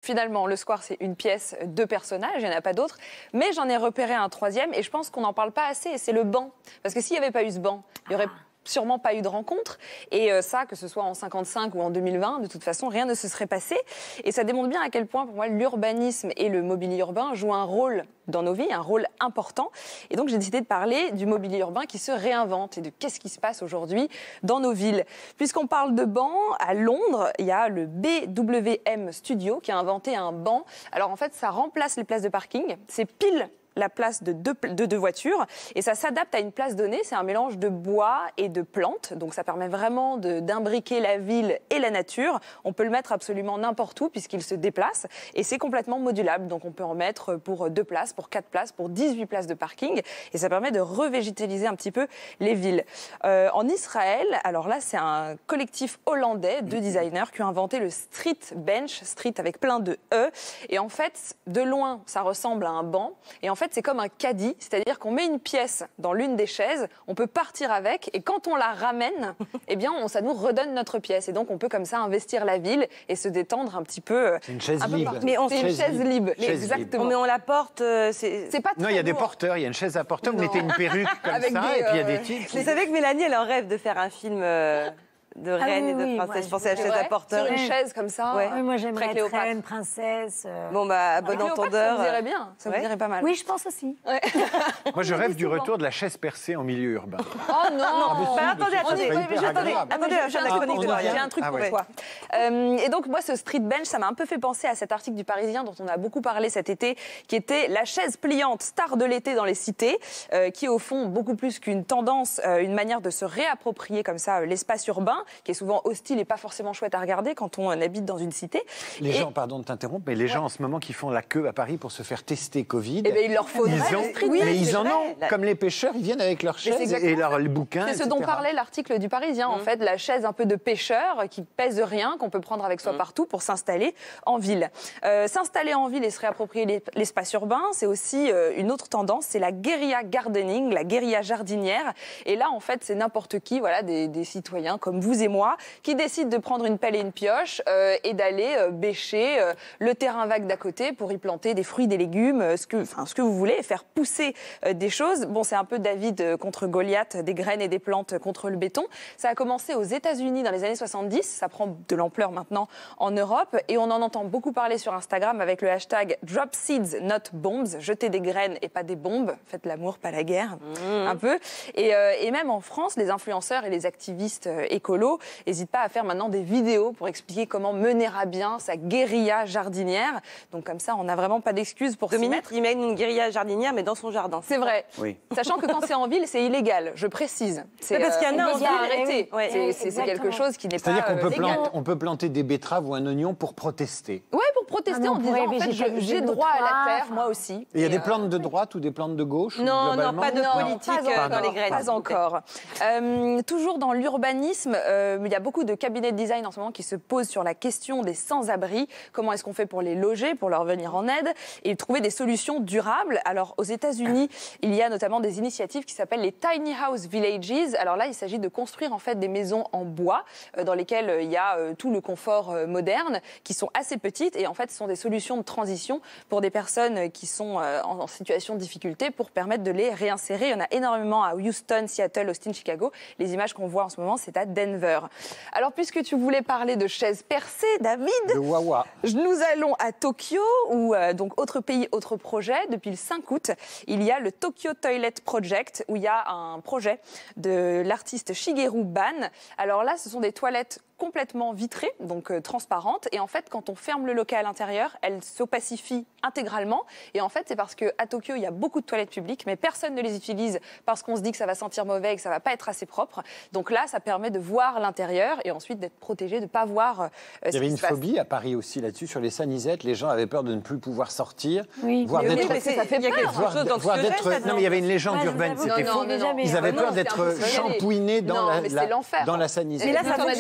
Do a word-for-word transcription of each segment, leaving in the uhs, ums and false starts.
finalement, le square, c'est une pièce, deux personnages, il n'y en a pas d'autres. Mais j'en ai repéré un troisième et je pense qu'on n'en parle pas assez, et c'est le banc. Parce que s'il n'y avait pas eu ce banc, il y aurait... sûrement pas eu de rencontre. Et euh, ça, que ce soit en cinquante-cinq ou en deux mille vingt, de toute façon, rien ne se serait passé. Et ça démontre bien à quel point, pour moi, l'urbanisme et le mobilier urbain jouent un rôle dans nos vies, un rôle important. Et donc, j'ai décidé de parler du mobilier urbain qui se réinvente et de qu'est-ce qui se passe aujourd'hui dans nos villes. Puisqu'on parle de bancs, à Londres, il y a le B W M Studio qui a inventé un banc. Alors, en fait, ça remplace les places de parking. C'est pile la place de deux, de deux voitures et ça s'adapte à une place donnée. C'est un mélange de bois et de plantes, donc ça permet vraiment de, d'imbriquer la ville et la nature. On peut le mettre absolument n'importe où puisqu'il se déplace et c'est complètement modulable, donc on peut en mettre pour deux places, pour quatre places, pour dix-huit places de parking et ça permet de revégétaliser un petit peu les villes. Euh, en Israël, alors là c'est un collectif hollandais de designers qui ont inventé le street bench, street avec plein de E, et en fait de loin ça ressemble à un banc et en En fait, c'est comme un caddie, c'est-à-dire qu'on met une pièce dans l'une des chaises, on peut partir avec, et quand on la ramène, eh bien, on, ça nous redonne notre pièce. Et donc, on peut comme ça investir la ville et se détendre un petit peu. C'est une chaise un peu libre. Mais on, c'est une chaise libre, libre. Chaise exactement. libre. Mais on la porte, euh, c'est... c'est pas très Non, il y a des lourd. porteurs, il y a une chaise à porteur, vous Non. mettez une perruque comme Avec ça, des, et puis il y a euh, des types. Vous savez que Mélanie, elle en rêve de faire un film euh, de reine oui, et de oui, princesse. moi, Je pensais à la C'est chaise vrai, à porteur. sur une chaise comme ça. Ouais. euh, Oui, moi j'aimerais très être Cléopâtre. reine, princesse. euh. Bon, bah, à bon Cléopâtre, entendeur. ça vous irait bien, ça ouais. vous irait pas mal. Oui, je pense aussi. Ouais. Moi, je On rêve dit du souvent. retour de la chaise percée en milieu urbain. Oh non, Non, bah, attendez, On attendez. y va, hyper mais je- attendez, agréable. Attendez, j'ai la fin de la un truc chronique pour de toi, Dorian. J'ai un truc Ah pour ouais. toi. Euh, et donc, moi, ce street bench, ça m'a un peu fait penser à cet article du Parisien dont on a beaucoup parlé cet été, qui était la chaise pliante star de l'été dans les cités, euh, qui est au fond beaucoup plus qu'une tendance, euh, une manière de se réapproprier comme ça euh, l'espace urbain, qui est souvent hostile et pas forcément chouette à regarder quand on euh, habite dans une cité. Les Et- gens, pardon de t'interrompre, mais les gens en ce moment qui font la queue à Paris pour se faire tester Covid, Eh ben, il leur faudrait ils ont, le street mais bench, ils c'est en vrai. ont. Comme les pêcheurs, ils viennent avec leurs c'est chaises exactement et leurs les bouquins, C'est ce et dont cetera. parlait l'article du Parisien, en fait, la chaise un peu de pêcheur qui pèse rien, qu'on peut prendre avec soi partout pour s'installer en ville. Euh, s'installer en ville et se réapproprier les- l'espace urbain, c'est aussi euh, une autre tendance, c'est la guérilla gardening, la guérilla jardinière. Et là, en fait, c'est n'importe qui, voilà, des, des citoyens comme vous et moi, qui décident de prendre une pelle et une pioche euh, et d'aller euh, bêcher euh, le terrain vague d'à côté pour y planter des fruits, des légumes, euh, ce que, enfin, ce que vous voulez, et faire pousser euh, des choses. Bon, c'est un peu David euh, contre Goliath, des graines et des plantes contre le béton. Ça a commencé aux États-Unis dans les années soixante-dix. Ça prend de l'ampleur maintenant en Europe. Et on en entend beaucoup parler sur Instagram avec le hashtag Drop Seeds, not bombs. Jeter des graines et pas des bombes. Faites l'amour, pas la guerre. Mmh. Un peu. Et, euh, et même en France, les influenceurs et les activistes euh, écolos n'hésitent pas à faire maintenant des vidéos pour expliquer comment mener à bien sa guérilla jardinière. Donc comme ça, on n'a vraiment pas d'excuses pour s'y Dominique, mettre. il mène une guérilla jardinière, mais dans son jardin. C'est vrai. Oui. Sachant que quand c'est en ville, c'est illégal, je précise. C'est, Mais parce qu'il y en a on en peut ville, pas eh arrêter. oui. Ouais. C'est, c'est- c'est quelque Exactement. chose qui n'est pas C'est-à-dire qu'on euh, peut, légal. planter, on peut planter des betteraves ou un oignon pour protester. Ouais, pour protester Ah, en mais on disant pourrait en fait, je- végétaliser j'ai nos droit à la toits, terre, enfin. moi aussi. Et il y a Et, des euh, plantes de droite ou des plantes de gauche ou Non, non, globalement pas de Non, politique pas euh, encore, dans les graines. Pas encore. Euh, toujours dans l'urbanisme, euh, il y a beaucoup de cabinets de design en ce moment qui se posent sur la question des sans-abri. Comment est-ce qu'on fait pour les loger, pour leur venir en aide et trouver des solutions durables. Alors, aux États-Unis, il y a notamment des initiatives qui s'appellent les Tiny House Villages. Alors là, il s'agit de construire en fait des maisons en bois euh, dans lesquelles euh, il y a euh, tout le confort euh, moderne, qui sont assez petites et en fait, ce sont des solutions de transition pour des personnes qui sont euh, en, en situation de difficulté pour permettre de les réinsérer. Il y en a énormément à Houston, Seattle, Austin, Chicago. Les images qu'on voit en ce moment, c'est à Denver. Alors, puisque tu voulais parler de chaises percées, David, de Wawa. nous allons à Tokyo, où, euh, donc, autre pays, autre projet. Depuis le cinq août, il y a le Tokyo Toilet Project, où il y a un projet de l'artiste Shigeru Ban. Alors là, ce sont des toilettes complètement vitrées, donc euh, transparentes. Et en fait, quand on ferme le local à l'intérieur, elles s'opacifient intégralement. Et en fait, c'est parce qu'à Tokyo, il y a beaucoup de toilettes publiques, mais personne ne les utilise parce qu'on se dit que ça va sentir mauvais et que ça va pas être assez propre. Donc là, ça permet de voir l'intérieur et ensuite d'être protégé, de ne pas voir euh, Il ce y avait qui une se passe. phobie à Paris aussi là-dessus, sur les sanisettes. Les gens avaient peur de ne plus pouvoir sortir, Oui. voire Mais oui, d'être... mais c'est- ça fait il y a peur. quelque voire chose dans voire ce que d'être- j'ai, ça, non, mais il y avait une légende Ouais, urbaine, j'avoue. c'était Non, faux. non, non, non. Ils avaient Non, peur c'est d'être impressionnel. shampouinés dans, Non, la, mais c'est la- l'enfer. dans la sanisette. Mais là, Nous, ça on a fonctionne déjà quand utilisé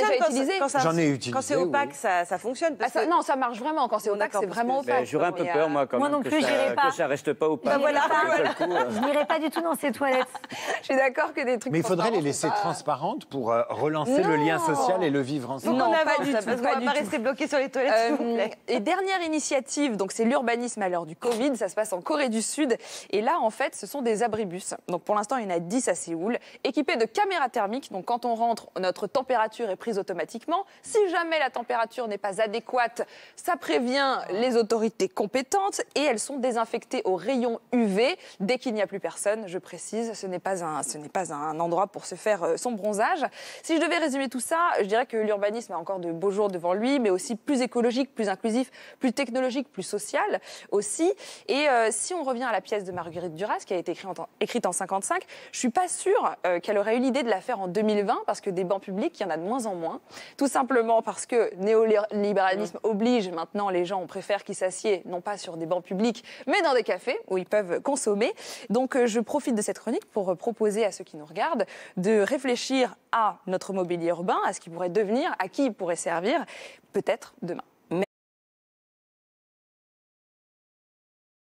utilisé. Quand ça- J'en ai utilisé, Quand c'est opaque, oui. ça, ça fonctionne. Ah, Parce ça- que... non, ça marche vraiment. Quand c'est Bon, opaque, d'accord, c'est parce vraiment que- Mais opaque. j'aurais un peu Il y a- peur, moi, quand Moi même, non que, plus, j'irai ça, pas. que ça reste pas opaque. Bah voilà, d'un seul coup, euh. Je n'irai pas du tout dans ces toilettes. Je suis d'accord que des trucs. Mais il faudrait les transparents, laisser c'est pas- transparentes pour euh, relancer le Non. lien social et le vivre ensemble. Non, on pas avance, du là, tout, parce qu'on pas va du pas tout. rester bloqué sur les toilettes, s'il vous Euh, plaît. et dernière initiative, donc c'est l'urbanisme à l'heure du Covid, ça se passe en Corée du Sud. Et là, en fait, ce sont des abribus. Donc pour l'instant, il y en a dix à Séoul, équipés de caméras thermiques. Donc quand on rentre, notre température est prise automatiquement. Si jamais la température n'est pas adéquate, ça prévient les autorités compétentes et elles sont désinfectées au rayon U V dès qu'il n'y a plus personne. Je précise, ce n'est pas un, ce n'est pas un endroit pour se faire euh, son bronzage. Si je devais résumer tout ça, je dirais que l'urbanisme a encore de beaux jours devant lui, mais aussi plus écologique, plus inclusif, plus technologique, plus social aussi. Et euh, si on revient à la pièce de Marguerite Duras, qui a été écrite en, écrite en cinquante-cinq, je suis pas sûre euh, qu'elle aurait eu l'idée de la faire en deux mille vingt, parce que des bancs publics, il y en a de moins en moins. Tout simplement parce que néolibéralisme oblige, maintenant les gens, on préfère qu'ils s'assiedent non pas sur des bancs publics, mais dans des cafés où ils peuvent consommer. Donc euh, je profite de cette chronique pour euh, proposer à ceux qui nous regardent de réfléchir à notre mobilier urbain, à ce qu'il pourrait devenir, à qui il pourrait servir, peut-être demain.